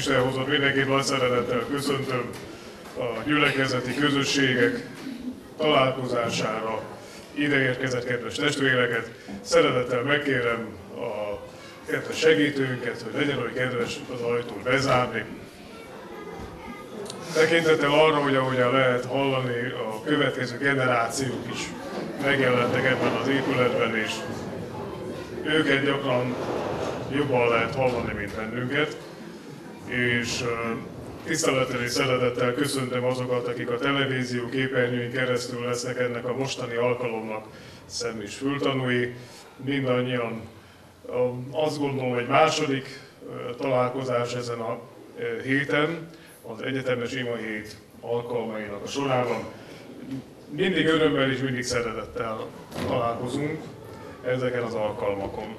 Isten hozott, mindenkit nagy szeretettel köszöntöm a gyülekezeti közösségek találkozására ideérkezett kedves testvéreket. Szeretettel megkérem a kedves segítőnket, hogy legyen olyan kedves az ajtót bezárni. Tekintettel arra, hogy ahogyan lehet hallani, a következő generációk is megjelentek ebben az épületben, és őket gyakran jobban lehet hallani, mint bennünket. És tisztelettel és szeretettel köszöntöm azokat, akik a televízió képernyőin keresztül lesznek ennek a mostani alkalomnak szem- és fültanúi. Mindannyian azt gondolom, egy második találkozás ezen a héten, az Egyetemes Ima Hét alkalmainak a sorában. Mindig örömmel és mindig szeretettel találkozunk ezeken az alkalmakon.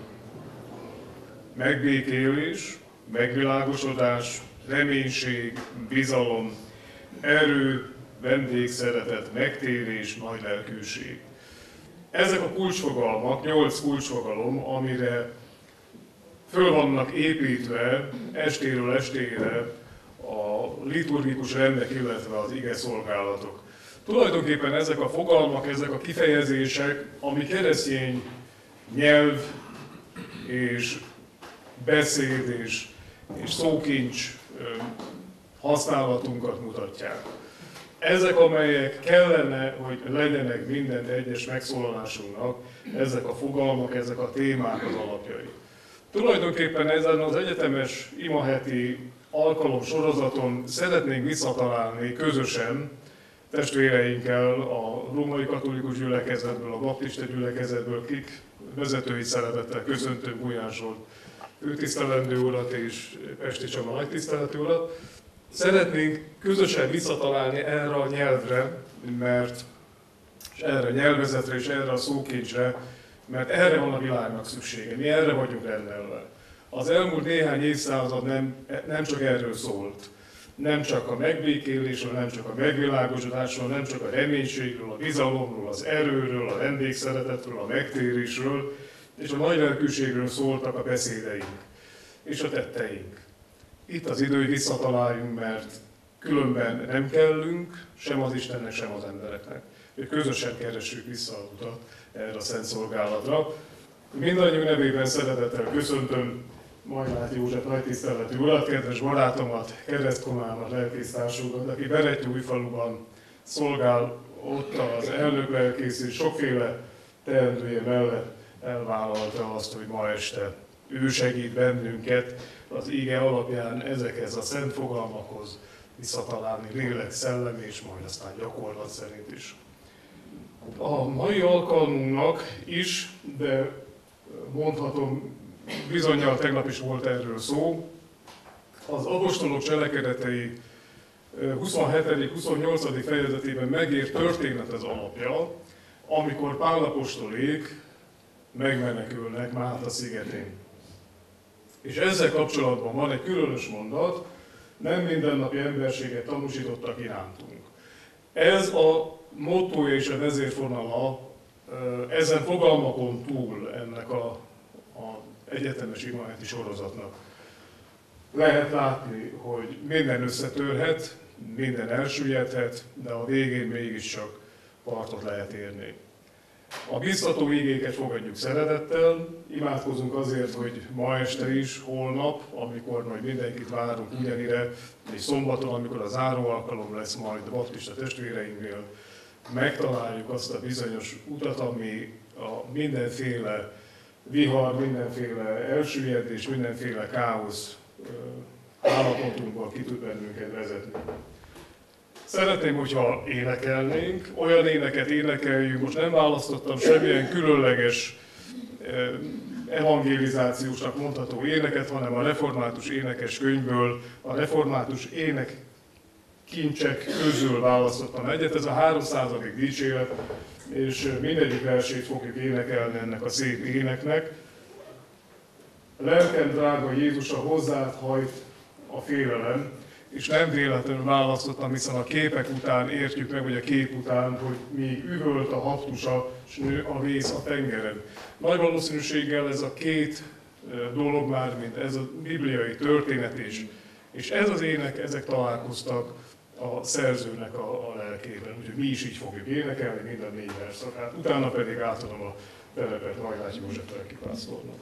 Megbékélés, megvilágosodás, reménység, bizalom, erő, vendégszeretet, megtérés, nagy lelkűség. Ezek a kulcsfogalmak, 8 kulcsfogalom, amire föl vannak építve estéről estére a liturgikus rendek, illetve az ige szolgálatok. Tulajdonképpen ezek a fogalmak, ezek a kifejezések, ami keresztény nyelv és beszéd és szókincs használatunkat mutatják. Ezek, amelyek kellene, hogy legyenek minden egyes megszólalásunknak, ezek a fogalmak, ezek a témák az alapjai. Tulajdonképpen ezen az egyetemes imaheti alkalom sorozaton szeretnénk visszatalálni közösen testvéreinkkel a római katolikus gyülekezetből, a baptista gyülekezetből, kik vezetői szeretettel köszöntöm Gulyás Zsolt főtisztelendő urat és Pesti Csaba nagytiszteletű urat. Szeretnénk közösen visszatalálni erre a nyelvre, és erre a nyelvezetre és erre a szókincsre, mert erre van a világnak szüksége. Mi erre vagyunk rendelve. Az elmúlt néhány évszázad nem csak erről szólt. Nem csak a megbékélésről, nem csak a megvilágosodásról, nem csak a reménységről, a bizalomról, az erőről, a vendégszeretetről, a megtérésről, és a nagy lelkűségről szóltak a beszédeink és a tetteink. Itt az idő, hogy visszataláljunk, mert különben nem kellünk sem az Istennek, sem az embereknek. Hogy közösen keressük vissza a utat erre a szent szolgálatra. Mindannyiunk nevében szeretettel köszöntöm Majlát József nagytiszteletű urat, kedves barátomat, keresztkomámat, lelkésztársunkat, aki Berettyóújfaluban szolgál, ott az elnök lelkész és sokféle teendője mellett elvállalta azt, hogy ma este ő segít bennünket az ige alapján ezekhez a szent fogalmakhoz visszatalálni lélek, szellem és majd aztán gyakorlat szerint is. A mai alkalmunknak is, de mondhatom, bizonnyal tegnap is volt erről szó, az apostolok cselekedetei 27.-28. fejezetében megírt történet az alapja, amikor Pál apostolék megmenekülnek Málta szigetén. És ezzel kapcsolatban van egy különös mondat, nem mindennapi emberséget tanúsítottak irántunk. Ez a mottója és a vezérfonala ezen fogalmakon túl ennek a egyetemes imaheti sorozatnak. Lehet látni, hogy minden összetörhet, minden elsüllyedhet, de a végén mégiscsak partot lehet érni. A biztató igéket fogadjuk szeretettel, imádkozunk azért, hogy ma este is, holnap, amikor majd mindenkit várunk ugyanire, és szombaton, amikor a záró alkalom lesz majd a baptista testvéreinknél, megtaláljuk azt a bizonyos utat, ami a mindenféle vihar, mindenféle elsüllyedés, mindenféle káosz állapotunkból ki tud bennünket vezetni. Szeretném, hogyha énekelnénk, olyan éneket énekeljünk, most nem választottam semmilyen különleges evangelizációsnak mondható éneket, hanem a református énekes könyvből, a református ének kincsek közül választottam egyet, ez a 300. dicséret, és mindegyik versét fogjuk énekelni ennek a szép éneknek. Lelkem drága Jézusa, hozzád hajt a félelem, és nem véletlenül választottam, hiszen a képek után értjük meg, vagy a kép után, hogy míg üvölt a haptusa, s nő a vész a tengeren. Nagy valószínűséggel ez a két dolog már, mint ez a bibliai történet is És ez az ének, ezek találkoztak a szerzőnek a lelkében, úgyhogy mi is így fogjuk énekelni minden 4 verszakát, utána pedig átadom a telepet Majláth József lelkipásztornak.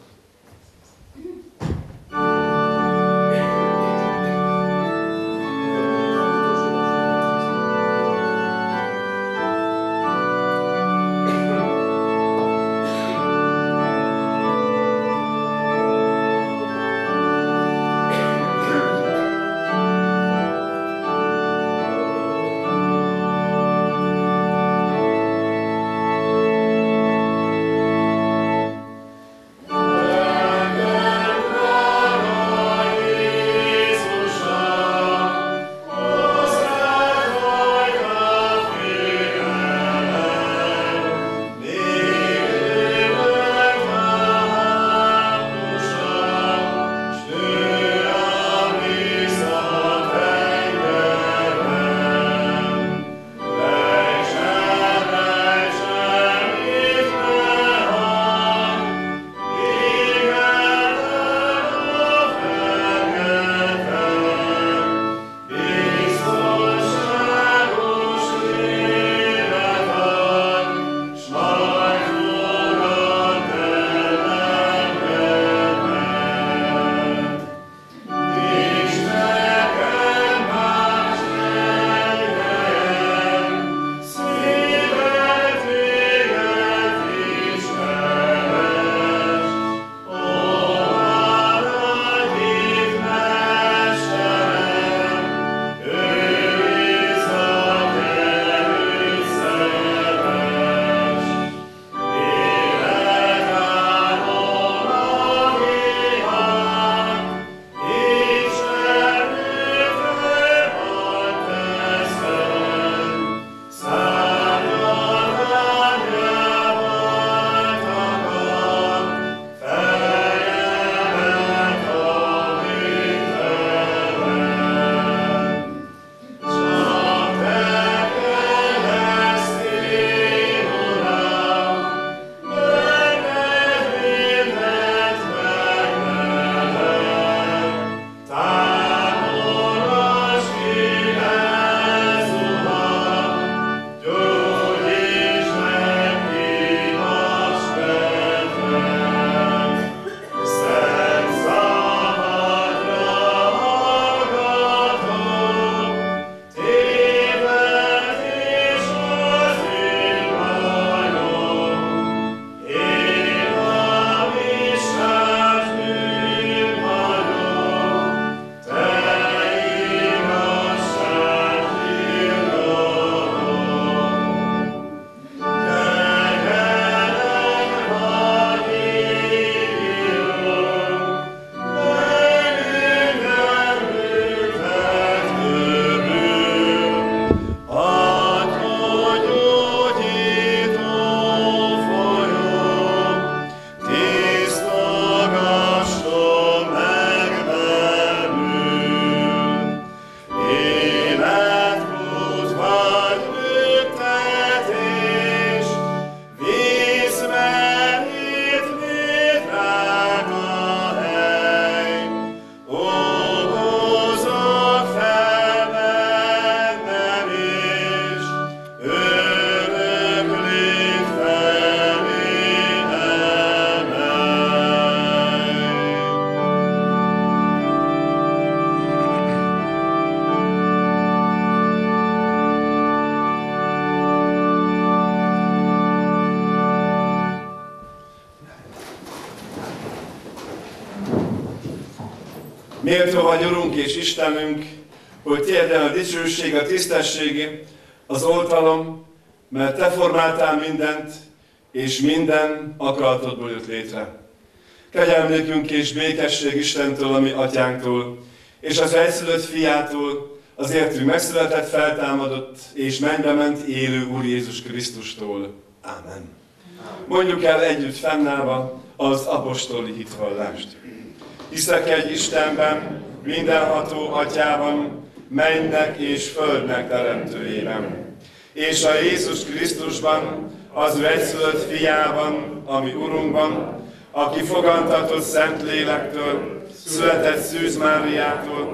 Méltó vagy, Urunk és Istenünk, hogy Tiéden a dicsőség, a tisztesség, az oltalom, mert Te formáltál mindent, és minden akaratodból jött létre. Kegyelmékünk és békesség Istentől, a mi atyánktól, és az egyszülött fiától, az értünk megszületett, feltámadott, és mennybe ment élő Úr Jézus Krisztustól. Ámen. Mondjuk el együtt fennállva az apostoli hitvallást. Hiszek egy Istenben, mindenható Atyában, mennek és földnek teremtőjében, és a Jézus Krisztusban, az ő egyszülött fiában, ami Urunkban, aki fogantatott Szentlélektől, született Szűz Máriától,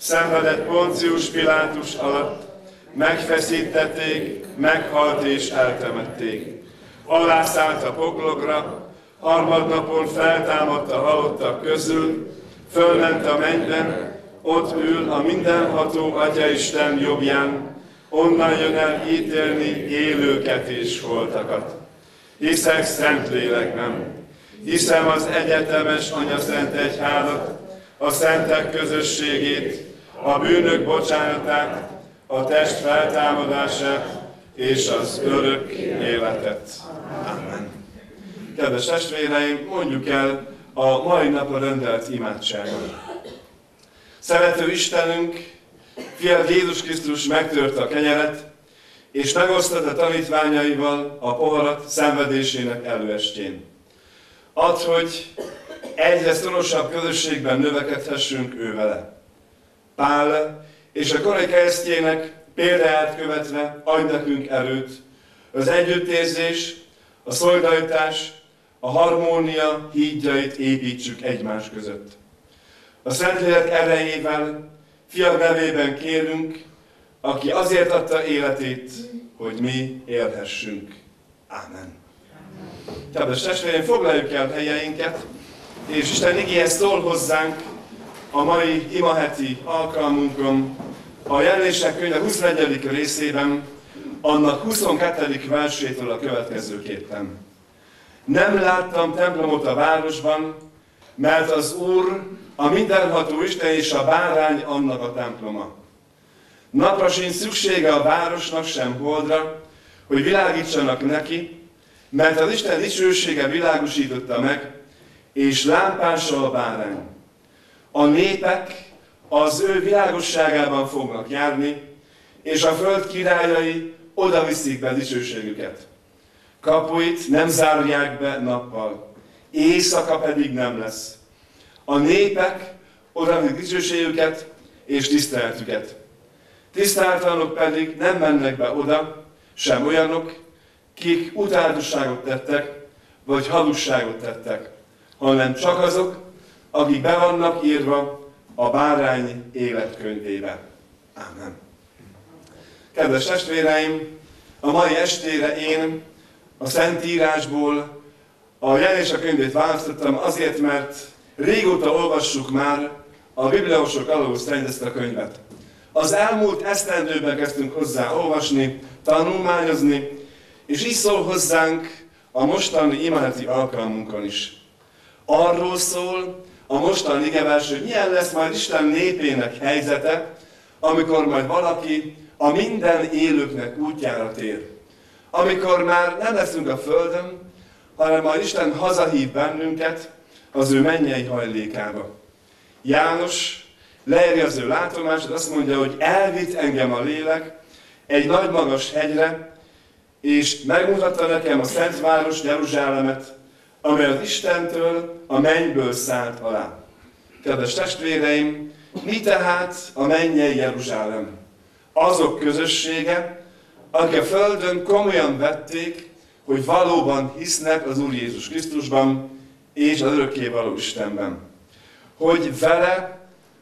szenvedett Poncius Pilátus alatt, megfeszítették, meghalt és eltemették. Alászállt a poklokra, harmadnapon feltámadt a halottak közül, fölment a mennyben, ott ül a mindenható Atyaisten jobbján, onnan jön el ítélni élőket és holtakat. Hiszek Szentlélekben, hiszem az egyetemes Anyaszent Egyházat, a szentek közösségét, a bűnök bocsánatát, a test feltámadását és az örök életet. Amen. Kedves testvéreim, mondjuk el a mai napra rendelt imádságot. Szerető Istenünk, Fiad Jézus Krisztus megtörte a kenyeret, és megosztotta tanítványaival a poharat szenvedésének előestjén. Add, hogy egyre szorosabb közösségben növekedhessünk ő vele. Pál és a korai keresztjének példáját követve adj nekünk erőt, az együttérzés, a szolidaritás, a harmónia hídjait építsük egymás között. A Szentlélek erejével, Fiad nevében kérünk, aki azért adta életét, hogy mi élhessünk. Ámen. Kedves testvéreim, foglaljuk el helyeinket, és Isten igéje szól hozzánk a mai imaheti alkalmunkon, a Jelenések könyve 21. részében, annak 22. versétől a következőképpen. Nem láttam templomot a városban, mert az Úr, a mindenható Isten és a bárány annak a temploma. Napra sincs szüksége a városnak sem holdra, hogy világítsanak neki, mert az Isten dicsősége világosította meg, és lámpással a bárány. A népek az ő világosságában fognak járni, és a föld királyai oda viszik be dicsőségüket. Kapuit nem zárják be nappal, éjszaka pedig nem lesz. A népek oda viszik dicsőségüket és tiszteletüket. Tisztátalanok pedig nem mennek be oda, sem olyanok, kik utáltosságot tettek, vagy hazugságot tettek, hanem csak azok, akik be vannak írva a bárány életkönyvébe. Ámen. Kedves testvéreim, a mai estére én a Szentírásból a Jelenések könyvét választottam azért, mert régóta olvassuk már a bibliaosok alól szerint ezt a könyvet. Az elmúlt esztendőben kezdtünk hozzá olvasni, tanulmányozni, és így szól hozzánk a mostani imaheti alkalmunkon is. Arról szól a mostani igevers, hogy milyen lesz majd Isten népének helyzete, amikor majd valaki a minden élőknek útjára tér. Amikor már nem leszünk a földön, hanem majd Isten hazahív bennünket az ő mennyei hajlékába. János leírja az ő látomását, azt mondja, hogy elvitt engem a lélek egy nagy magas hegyre, és megmutatta nekem a szent város Jeruzsálemet, amely az Istentől, a mennyből szállt alá. Kedves testvéreim, mi tehát a mennyei Jeruzsálem? Azok közössége, akik a földön komolyan vették, hogy valóban hisznek az Úr Jézus Krisztusban és az örökkévaló Istenben. Hogy vele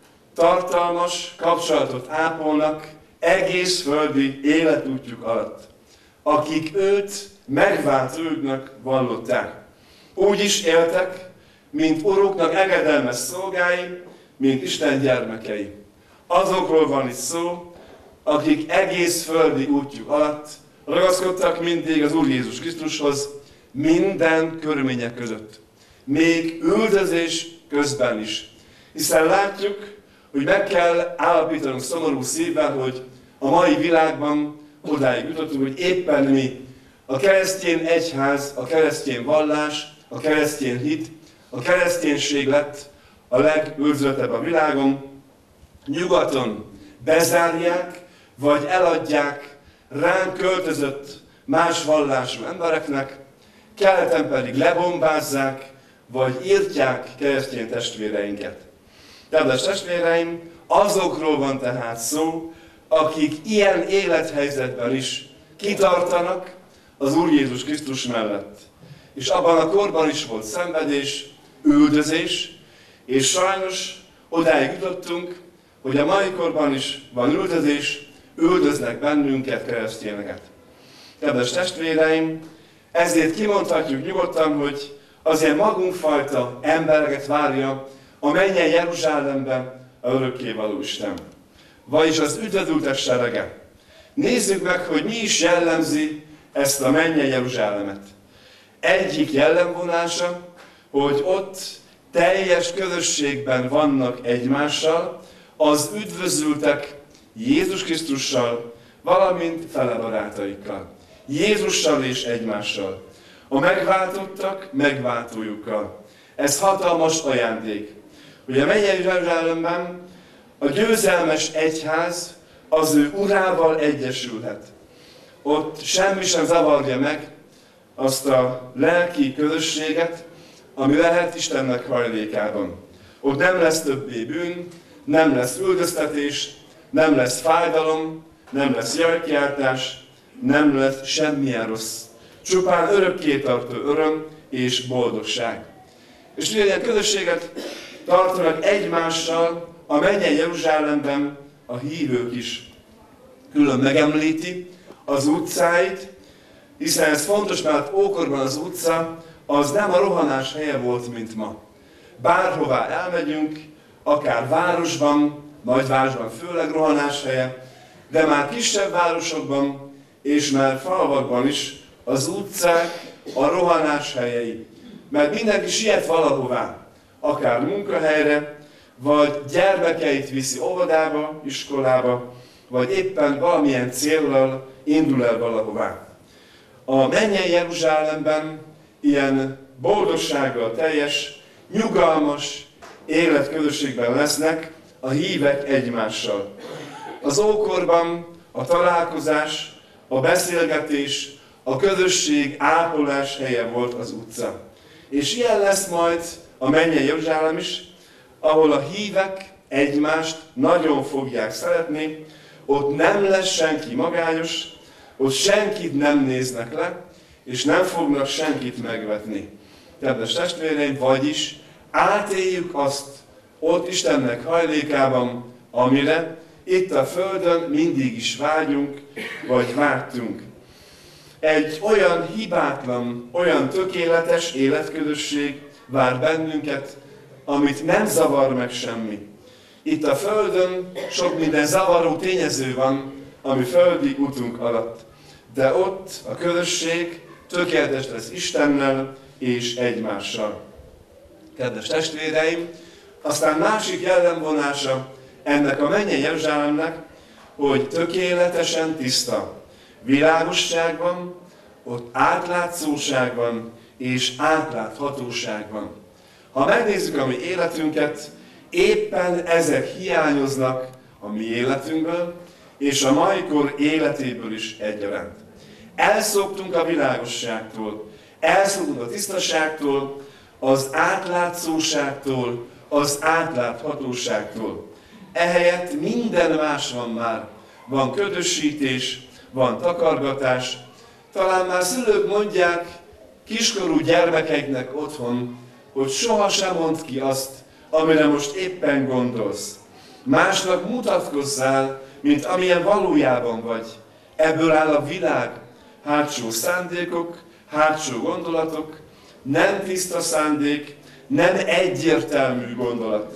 tartalmas kapcsolatot ápolnak egész földi életútjuk alatt, akik őt megváltónak vallották. Úgy is éltek, mint uruknak engedelmes szolgái, mint Isten gyermekei. Azokról van itt szó, akik egész földi útjuk alatt ragaszkodtak mindig az Úr Jézus Krisztushoz minden körülmények között. Még üldözés közben is. Hiszen látjuk, hogy meg kell állapítanunk szomorú szívvel, hogy a mai világban odáig jutottunk, hogy éppen mi, a keresztény egyház, a keresztény vallás, a keresztény hit, a kereszténység lett a legőrzöttebb a világon. Nyugaton bezárják, vagy eladják ránk költözött más vallású embereknek, keleten pedig lebombázzák, vagy írtják keresztény testvéreinket. Kedves testvéreim, azokról van tehát szó, akik ilyen élethelyzetben is kitartanak az Úr Jézus Krisztus mellett. És abban a korban is volt szenvedés, üldözés, és sajnos odáig jutottunk, hogy a mai korban is van üldözés, üldöznek bennünket, keresztényeket. Kedves testvéreim, ezért kimondhatjuk nyugodtan, hogy azért magunkfajta embereket várja a mennyei Jeruzsálemben a örökkévaló Isten. Vagyis az üdvözültek serege. Nézzük meg, hogy mi is jellemzi ezt a mennyei Jeruzsálemet. Egyik jellemvonása, hogy ott teljes közösségben vannak egymással, az üdvözültek Jézus Krisztussal, valamint fele barátaikkal. Jézussal és egymással. A megváltottak megváltójukkal. Ez hatalmas ajándék. Ugye a mennyei Jeruzsálemben a győzelmes egyház az ő urával egyesülhet. Ott semmi sem zavarja meg azt a lelki közösséget, ami lehet Istennek hajlékában. Ott nem lesz többé bűn, nem lesz üldöztetés, nem lesz fájdalom, nem lesz jajkiáltás, nem lesz semmilyen rossz. Csupán örökkétartó öröm és boldogság. És ilyen közösséget tartanak egymással a mennyei Jeruzsálemben a hívők is. Külön megemlíti az utcáit, hiszen ez fontos, mert ókorban az utca az nem a rohanás helye volt, mint ma. Bárhová elmegyünk, akár városban, nagyvárosban főleg rohanás helye, de már kisebb városokban és már falvakban is az utcák a rohanás helyei. Mert mindenki siet valahová, akár munkahelyre, vagy gyermekeit viszi óvodába, iskolába, vagy éppen valamilyen céllal indul el valahová. A mennyei Jeruzsálemben ilyen boldogsággal teljes, nyugalmas életközösségben lesznek a hívek egymással. Az ókorban a találkozás, a beszélgetés, a közösség ápolás helye volt az utca. És ilyen lesz majd a mennyei Jeruzsálem is, ahol a hívek egymást nagyon fogják szeretni, ott nem lesz senki magányos, ott senkit nem néznek le, és nem fognak senkit megvetni. Kedves testvéreim, vagyis átéljük azt ott Istennek hajlékában, amire itt a Földön mindig is vágyunk, vagy vágytunk. Egy olyan hibátlan, olyan tökéletes életközösség vár bennünket, amit nem zavar meg semmi. Itt a Földön sok minden zavaró tényező van, ami földi utunk alatt. De ott a közösség tökéletes lesz Istennel és egymással. Kedves testvéreim, aztán másik jellemvonása ennek a mennyei Jeruzsálemnek, hogy tökéletesen tiszta. Világosság van, ott átlátszóság van és átláthatóság van. Ha megnézzük a mi életünket, éppen ezek hiányoznak a mi életünkből, és a mai kor életéből is egyaránt. Elszoktunk a világosságtól, elszoktunk a tisztaságtól, az átlátszóságtól, az átláthatóságtól. Ehelyett minden más van már. Van ködösítés, van takargatás. Talán már szülők mondják kiskorú gyermekeiknek otthon, hogy sohasem mondd ki azt, amire most éppen gondolsz. Másnak mutatkozzál, mint amilyen valójában vagy. Ebből áll a világ. Hátsó szándékok, hátsó gondolatok, nem tiszta szándék, nem egyértelmű gondolat.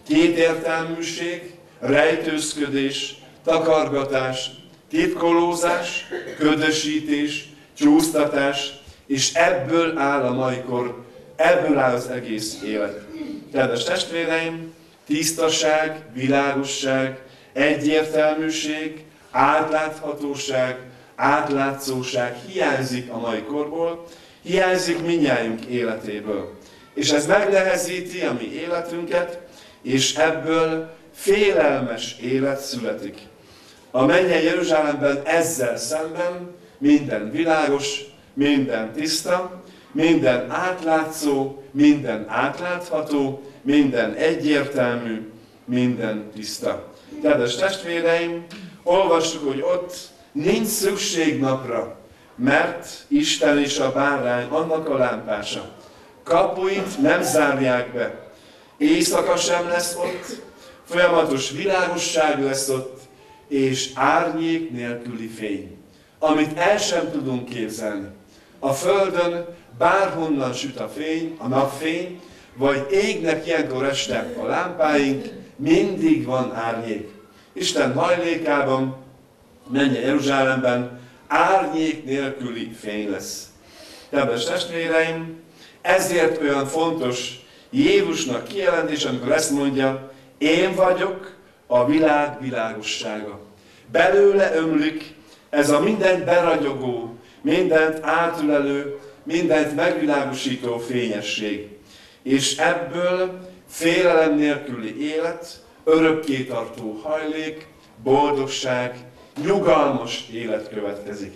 Kétértelműség, rejtőzködés, takargatás, titkolózás, ködösítés, csúsztatás, és ebből áll a mai kor, ebből áll az egész élet. Kedves testvéreim, tisztaság, világosság, egyértelműség, átláthatóság, átlátszóság hiányzik a mai korból, hiányzik mindnyájunk életéből. És ez megnehezíti a mi életünket, és ebből félelmes élet születik. A mennyei Jeruzsálemben ezzel szemben minden világos, minden tiszta, minden átlátszó, minden átlátható, minden egyértelmű, minden tiszta. Kedves testvéreim, olvassuk, hogy ott nincs szükség napra, mert Isten és a bárány annak a lámpása. Kapuit nem zárják be, éjszaka sem lesz ott, folyamatos világosság lesz ott, és árnyék nélküli fény, amit el sem tudunk képzelni. A Földön bárhonnan süt a fény, a napfény, vagy égnek ilyenkor este a lámpáink, mindig van árnyék. Isten hajlékában, menje Jeruzsálemben, árnyék nélküli fény lesz. Kedves testvéreim, ezért olyan fontos Jézusnak kijelentés, amikor ezt mondja, én vagyok a világ világossága. Belőle ömlik ez a mindent beragyogó, mindent átülelő, mindent megvilágosító fényesség. És ebből félelem nélküli élet, örökké tartó hajlék, boldogság, nyugalmas élet következik.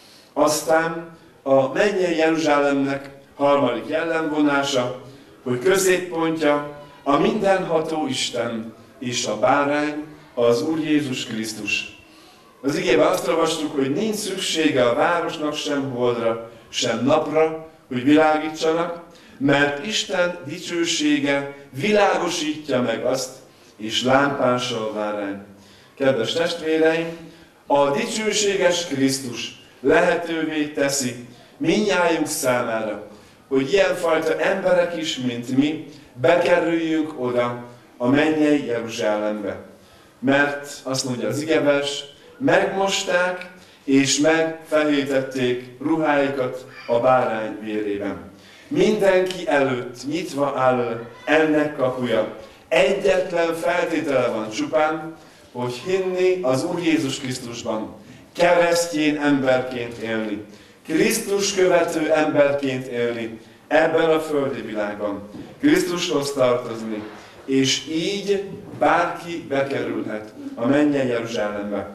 Aztán a mennyei Jeruzsálemnek harmadik jellemvonása, hogy középpontja a mindenható Isten és a bárány, az Úr Jézus Krisztus. Az igében azt olvastuk, hogy nincs szüksége a városnak sem holdra, sem napra, hogy világítsanak, mert Isten dicsősége világosítja meg azt, és lámpása a bárány. Kedves testvéreim, a dicsőséges Krisztus lehetővé teszi mindnyájunk számára, hogy ilyenfajta emberek is, mint mi, bekerüljünk oda a mennyei Jeruzsálembe. Mert azt mondja az igevers, megmosták és megfehétették ruháikat a bárány vérében. Mindenki előtt nyitva áll ennek kapuja. Egyetlen feltétele van csupán, hogy hinni az Úr Jézus Krisztusban, keresztjén emberként élni, Krisztus követő emberként élni ebben a földi világban, Krisztushoz tartozni, és így bárki bekerülhet a mennyei Jeruzsálembe.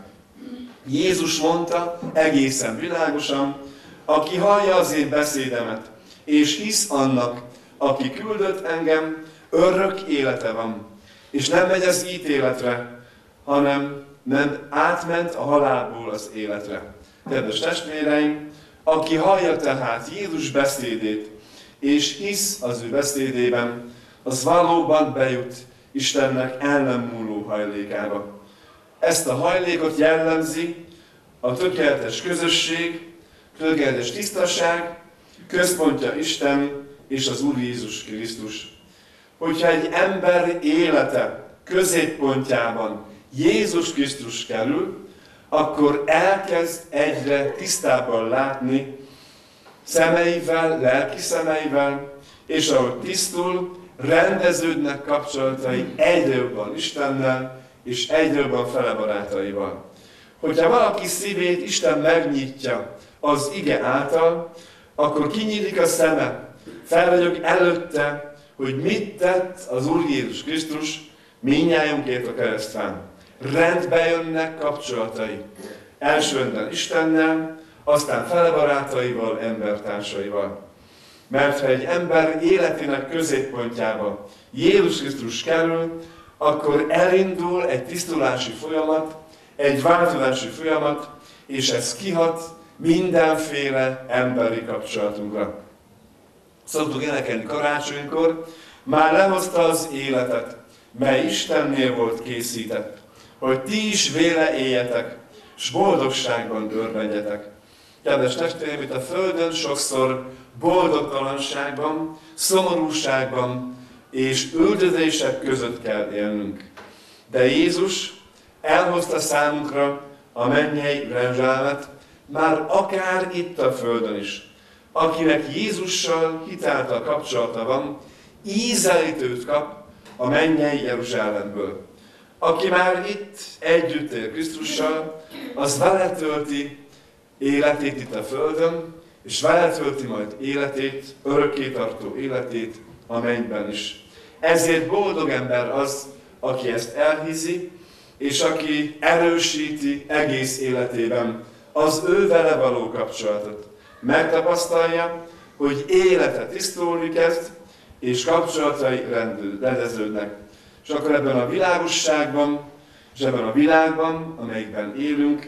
Jézus mondta egészen világosan, aki hallja az én beszédemet, és hisz annak, aki küldött engem, örök élete van. És nem megy az ítéletre, hanem nem átment a halálból az életre. Kedves testvéreim, aki hallja tehát Jézus beszédét, és hisz az ő beszédében, az valóban bejut Istennek el nem múló hajlékába. Ezt a hajlékot jellemzi a tökéletes közösség, tökéletes tisztaság, központja Isten és az Úr Jézus Krisztus. Hogyha egy ember élete középpontjában Jézus Krisztus kerül, akkor elkezd egyre tisztábban látni szemeivel, lelki szemeivel, és ahogy tisztul, rendeződnek kapcsolatai egyre jobban Istennel, és egyre jobban fele barátaival. Hogyha valaki szívét Isten megnyitja az ige által, akkor kinyílik a szeme, felragyog előtte, hogy mit tett az Úr Jézus Krisztus mindnyájunkért a keresztfán. Rendbe jönnek kapcsolatai. Elsőrendben Istennel, aztán fele barátaival, embertársaival. Mert ha egy ember életének középpontjába Jézus Krisztus kerül, akkor elindul egy tisztulási folyamat, egy változási folyamat, és ez kihat mindenféle emberi kapcsolatunkra. Szoktuk énekelni karácsonykor, már lehozta az életet, mely Istennél volt készített, hogy ti is véle éljetek, s boldogságban örvendjetek. Kedves testvéreim, itt a Földön sokszor boldogtalanságban, szomorúságban és üldözések között kell élnünk. De Jézus elhozta számunkra a mennyei Jeruzsálemet, már akár itt a Földön is. Akinek Jézussal hitáltal kapcsolata van, ízelítőt kap a mennyei Jeruzsálemből. Aki már itt együtt él Krisztussal, az vele tölti életét itt a Földön, és vele tölti majd életét, örökké tartó életét a mennyben is. Ezért boldog ember az, aki ezt elhiszi, és aki erősíti egész életében az ő vele való kapcsolatot. Megtapasztalja, hogy élete tisztulni kezd, és kapcsolatai rendeződnek. És akkor ebben a világosságban, és ebben a világban, amelyikben élünk,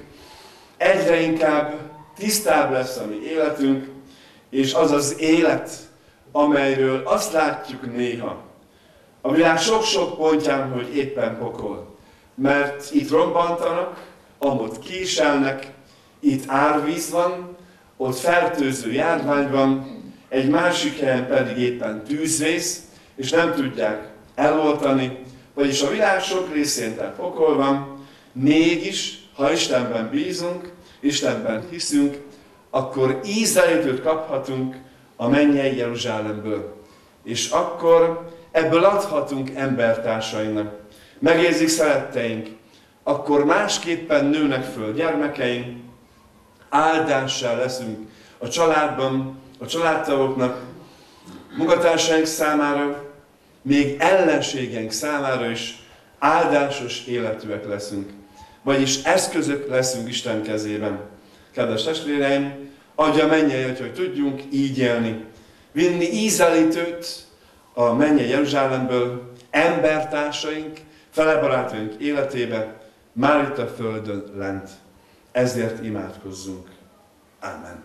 egyre inkább tisztább lesz a mi életünk, és az az élet, amelyről azt látjuk néha A világ sok-sok pontján, hogy éppen pokol. Mert itt robbantanak, amott késelnek, itt árvíz van, ott fertőző járvány van, egy másik helyen pedig éppen tűzvész, és nem tudják eloltani, vagyis a világ sok részén tehát pokol van, mégis, ha Istenben bízunk, Istenben hiszünk, akkor ízelítőt kaphatunk a mennyei Jeruzsálemből. És akkor ebből adhatunk embertársainak. Megérzik szeretteink, akkor másképpen nőnek föl gyermekeink, áldássá leszünk a családban, a családtagoknak, munkatársaink számára, még ellenségeink számára is áldásos életűek leszünk. Vagyis eszközök leszünk Isten kezében. Kedves testvéreim, adja mennyei, hogy tudjunk így élni. Vinni ízelítőt a mennyei Jeruzsálemből embertársaink, felebarátaink életébe, már itt a földön lent. Ezért imádkozzunk. Amen.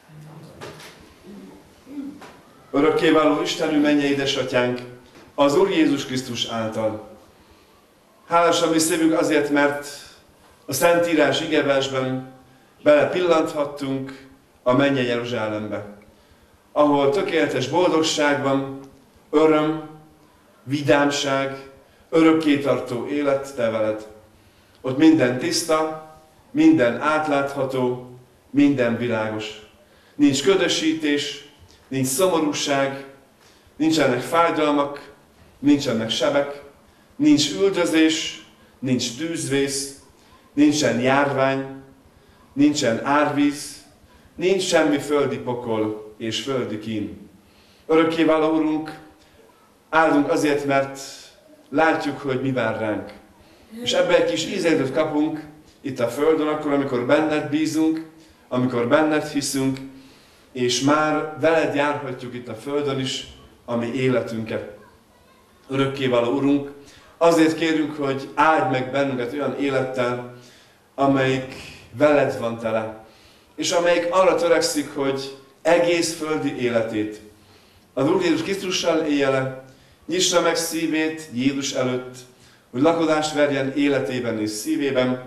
Örökkévaló Istenünk, mennyei édesatyánk, az Úr Jézus Krisztus által. Hálás a mi szívünk azért, mert a Szentírás igeversben belepillanthattunk a mennyei Jeruzsálembe, ahol tökéletes boldogság van, öröm, vidámság, örökkétartó élet te veled. Ott minden tiszta, minden átlátható, minden világos. Nincs ködösítés, nincs szomorúság, nincsenek fájdalmak, nincsenek sebek, nincs üldözés, nincs tűzvész, nincsen járvány, nincsen árvíz, nincs semmi földi pokol és földi kín. Örökkévaló Urunk, áldunk azért, mert látjuk, hogy mi vár ránk. És ebben egy kis ízelítőt kapunk itt a földön, akkor, amikor benned bízunk, amikor benned hiszünk, és már veled járhatjuk itt a földön is a mi életünket. Örökkévaló Urunk, azért kérünk, hogy áld meg bennünket olyan élettel, amelyik veled van tele, és amelyik arra törekszik, hogy egész földi életét az Úr Jézus Krisztussal élje le, nyissa meg szívét Jézus előtt, hogy lakodást verjen életében és szívében,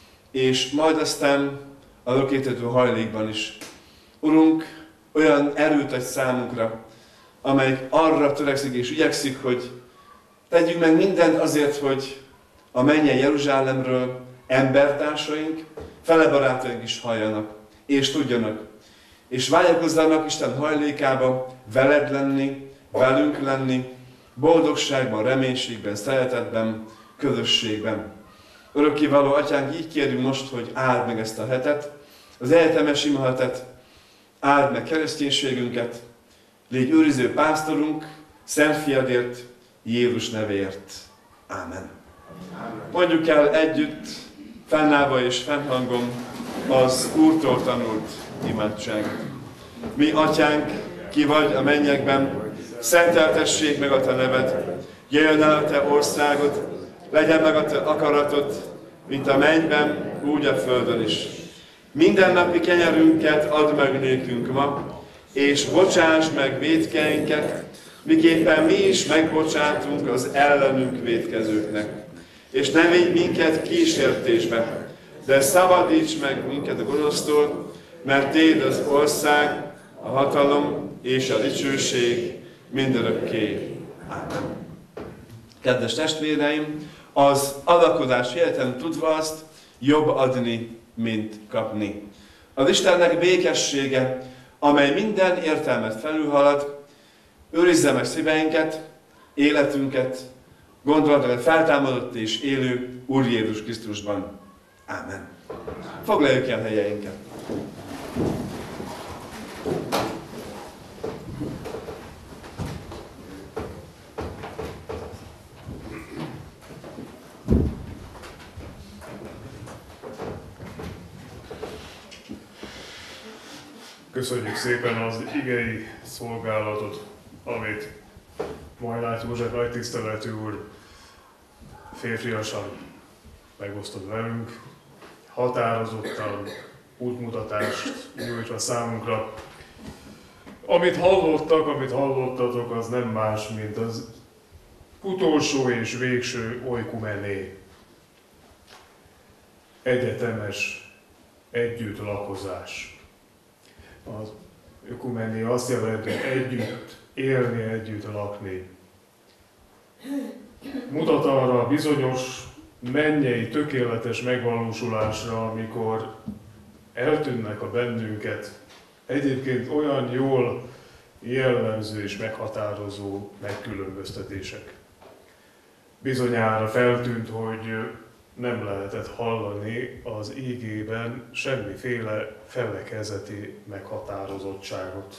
és majd aztán a örökkévaló hajlékban is. Urunk, olyan erőt adj számunkra, amelyik arra törekszik és igyekszik, hogy tegyünk meg mindent azért, hogy a mennyei Jeruzsálemről embertársaink, felebarátaink is halljanak, és tudjanak, és vágyakozzanak Isten hajlékába veled lenni, velünk lenni, boldogságban, reménységben, szeretetben, közösségben. Örökkévaló Atyánk, így kérünk most, hogy áld meg ezt a hetet, az egyetemes ima hetet, áld meg kereszténységünket, légy őriző pásztorunk, Szent Fiadért, Jézus nevéért. Ámen. Mondjuk el együtt, fennállva és fennhangon az Úrtól tanult imádságot. Mi, Atyánk, ki vagy a mennyekben, szenteltessék meg a te neved, jöjjön el a te országod, legyen meg a te akaratod, mint a mennyben, úgy a földön is. Mindennapi kenyerünket add meg nékünk ma, és bocsáss meg vétkeinket, miképpen mi is megbocsátunk az ellenünk vétkezőknek. És ne vigy minket kísértésbe, de szabadíts meg minket a gonosztól, mert Téd az ország, a hatalom és a dicsőség mindörökké. Ámen. Kedves testvéreim, az adakozás életen tudva azt, jobb adni, mint kapni. Az Istennek békessége, amely minden értelmet felülhalad, őrizze meg szíveinket, életünket, gondolatokat feltámadott és élő Úr Jézus Krisztusban. Ámen. Foglaljuk el helyeinket. Köszönjük szépen az igei szolgálatot, amit Majlát József nagytiszteletű úr férfiasan megosztott velünk, határozottan útmutatást nyújtva számunkra. Amit hallottatok, az nem más, mint az utolsó és végső oikumené, egyetemes együttlakozás. Az ökumené azt jelenti, hogy együtt élni, együtt lakni. Mutat arra a bizonyos mennyei tökéletes megvalósulásra, amikor eltűnnek a bennünket egyébként olyan jól jellemző és meghatározó megkülönböztetések. Bizonyára feltűnt, hogy nem lehetett hallani az ígében semmiféle felekezeti meghatározottságot.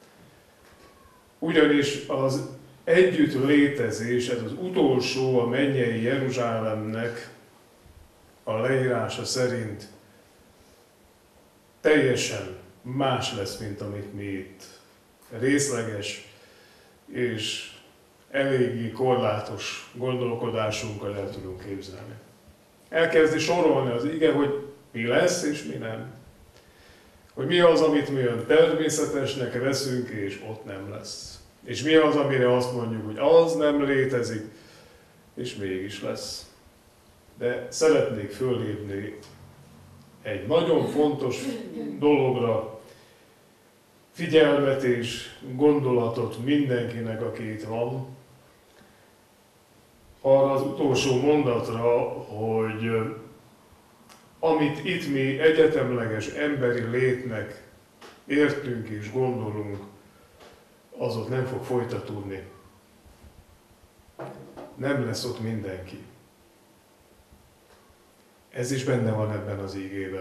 Ugyanis az együtt létezés, ez az utolsó a mennyei Jeruzsálemnek a leírása szerint teljesen más lesz, mint amit mi itt részleges és eléggé korlátos gondolkodásunkkal el tudunk képzelni. Elkezdi sorolni az ige, hogy mi lesz és mi nem. Hogy mi az, amit mi olyan természetesnek veszünk, és ott nem lesz. És mi az, amire azt mondjuk, hogy az nem létezik, és mégis lesz. De szeretnék fölhívni egy nagyon fontos dologra figyelmet és gondolatot mindenkinek, aki itt van, arra az utolsó mondatra, hogy amit itt mi egyetemleges emberi létnek értünk és gondolunk, az ott nem fog folytatódni. Nem lesz ott mindenki. Ez is benne van ebben az ígében.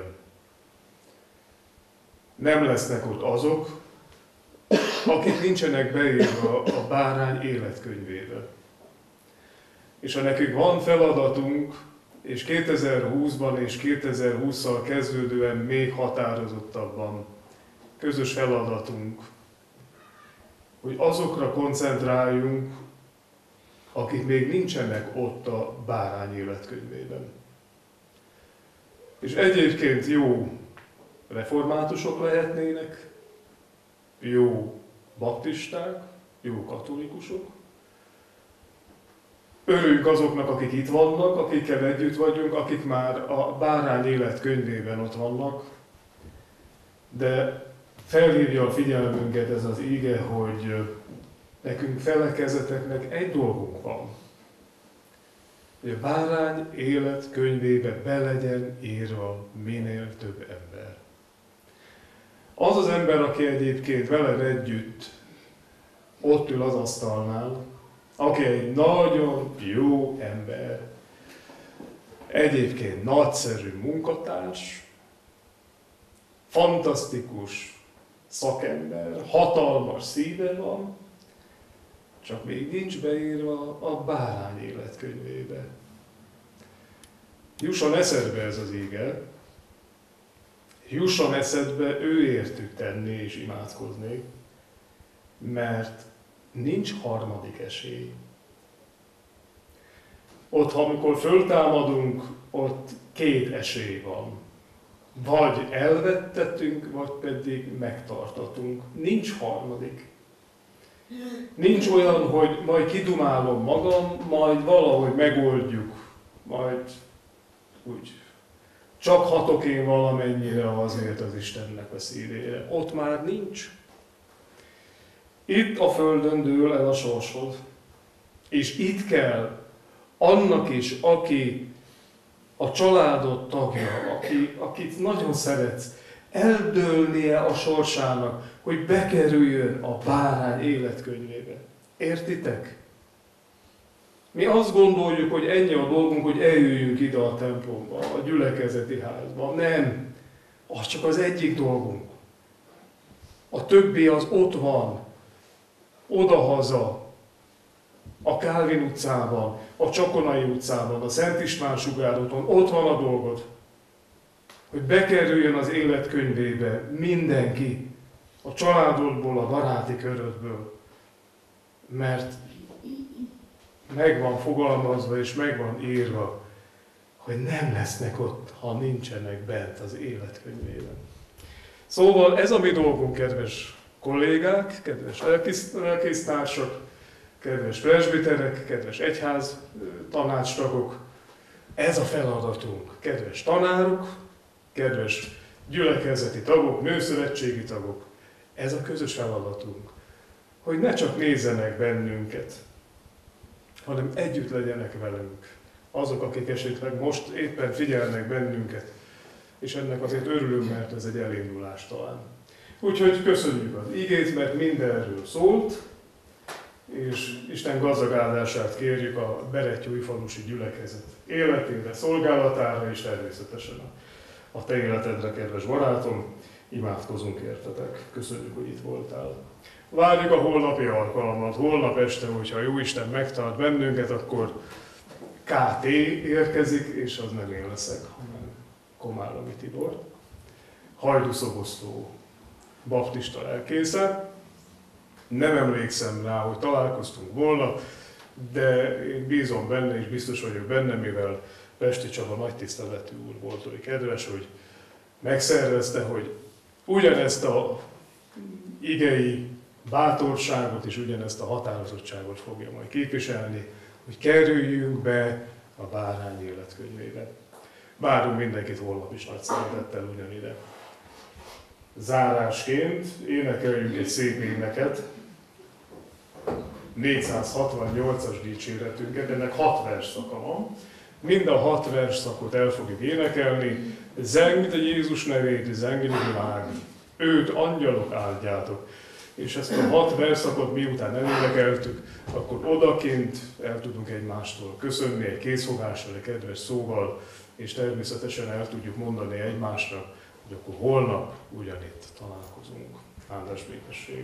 Nem lesznek ott azok, akik nincsenek beírva a bárány életkönyvébe. És ha nekünk van feladatunk, és 2020-ban és 2020-szal kezdődően még határozottabban közös feladatunk, hogy azokra koncentráljunk, akik még nincsenek ott a bárány életkönyvében. És egyébként jó reformátusok lehetnének, jó baptisták, jó katolikusok. Örüljünk azoknak, akik itt vannak, akikkel együtt vagyunk, akik már a bárány életkönyvében ott vannak, de felhívja a figyelmünket ez az íge, hogy nekünk felekezeteknek egy dolgunk van, hogy a bárány életkönyvébe be legyen írva minél több ember. Az az ember, aki egyébként veled együtt ott ül az asztalnál, aki egy nagyon jó ember, egyébként nagyszerű munkatárs, fantasztikus szakember, hatalmas szíve van, csak még nincs beírva a bárány életkönyvébe. Jusson eszedbe ez az íge, jusson eszedbe őértük tenni és imádkozni, mert nincs harmadik esély. Ott, amikor föltámadunk, ott két esély van. Vagy elvettetünk, vagy pedig megtartatunk. Nincs harmadik. Nincs olyan, hogy majd kidumálom magam, majd valahogy megoldjuk, majd úgy csak hatok én valamennyire azért az Istennek a szívére. Ott már nincs. Itt a földön dől el a sorsod, és itt kell annak is, aki a családod tagja, akit nagyon szeretsz, eldőlnie a sorsának, hogy bekerüljön a bárány életkönyvébe. Értitek? Mi azt gondoljuk, hogy ennyi a dolgunk, hogy eljöjjünk ide a templomba, a gyülekezeti házba. Nem. Az csak az egyik dolgunk. A többi az ott van. Odahaza, a Kálvin utcában, a Csakonai utcában, a Szent István sugárúton, ott van a dolgod, hogy bekerüljön az életkönyvébe mindenki, a családodból, a baráti körödből, mert meg van fogalmazva és meg van írva, hogy nem lesznek ott, ha nincsenek bent az életkönyvében. Szóval ez a mi dolgunk, kedves kollégák, kedves lelkésztársak, kedves presbiterek, kedves egyház tanácstagok, ez a feladatunk, kedves tanárok, kedves gyülekezeti tagok, nőszövetségi tagok, ez a közös feladatunk, hogy ne csak nézzenek bennünket, hanem együtt legyenek velünk. Azok, akik esetleg most éppen figyelnek bennünket, és ennek azért örülünk, mert ez egy elindulás talán. Úgyhogy köszönjük az igét, mert mindenről szólt, és Isten gazdag áldását kérjük a Berettyói-falusi gyülekezet életére, szolgálatára, és természetesen a te életedre, kedves barátom, imádkozunk értetek. Köszönjük, hogy itt voltál. Várjuk a holnapi alkalmat. Holnap este, hogyha Jóisten megtart bennünket, akkor KT érkezik, és az nem én leszek, hanem Komáromi Tibor. Hajdúszoboszló baptista lelkésze. Nem emlékszem rá, hogy találkoztunk volna, de én bízom benne, és biztos vagyok benne, mivel Pesti Csaba nagy tiszteletű úr volt oly kedves, hogy megszervezte, hogy ugyanezt a igei bátorságot és ugyanezt a határozottságot fogja majd képviselni, hogy kerüljünk be a Bárány életkönyvébe. Várunk mindenkit holnap is nagy szeretettel ugyanide. Zárásként énekeljünk egy szép éneket, 468-as dicséretünket, ennek 6 versszaka van. Mind a 6 versszakot el fogjuk énekelni. Zengd Jézus nevét, zengd világ, őt angyalok áldjátok. És ezt a 6 versszakot miután elénekeltük, akkor odakint el tudunk egymástól köszönni egy készfogással, egy kedves szóval, és természetesen el tudjuk mondani egymásnak, hogy akkor holnap ugyanitt találkozunk. Áldás békesség!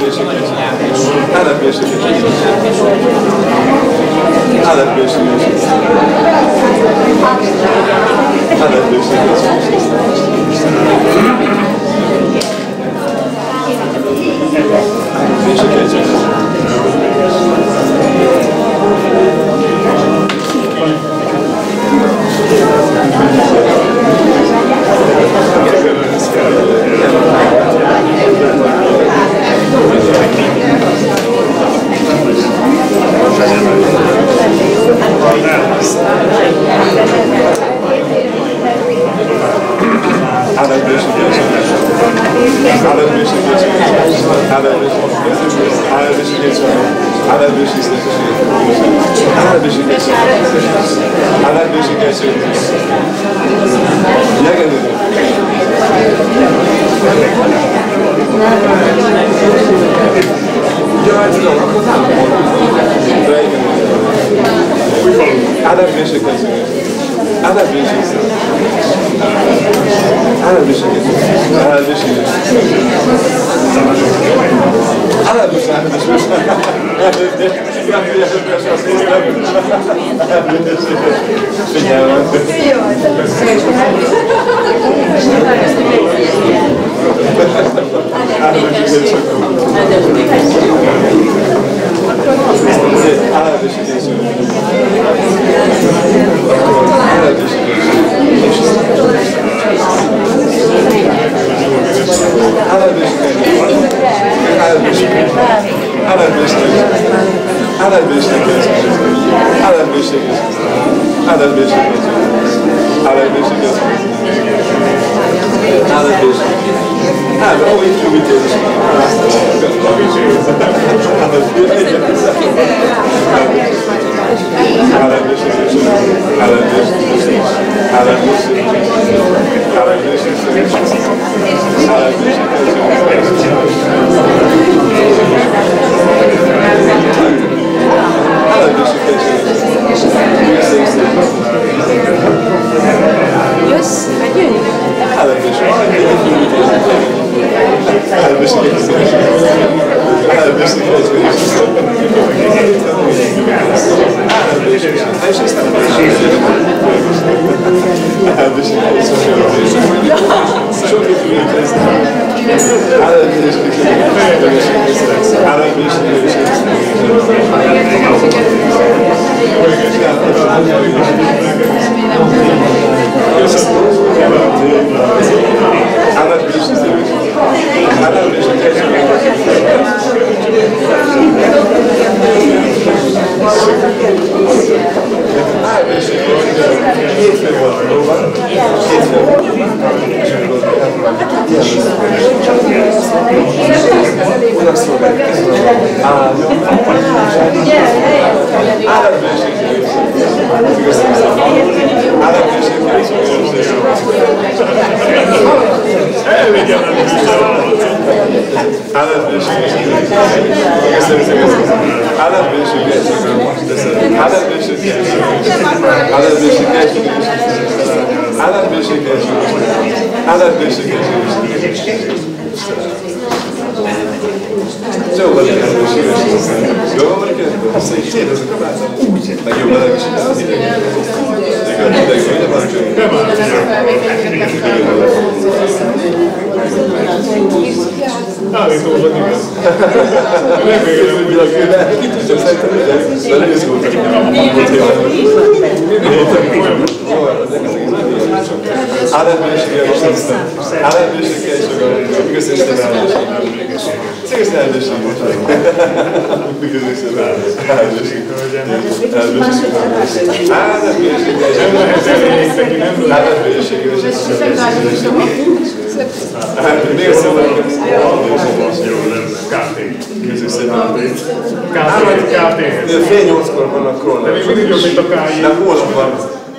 Fél 8-kor vannak krónák. De még mindig jobb, mint a kájé. Nem, holnap van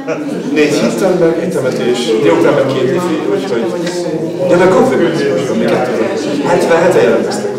4 hittem, egy temetés, délután meg 2 lifi, úgyhogy... Ja, meg konfirmáció, még 2. 77-en jelentkeztek.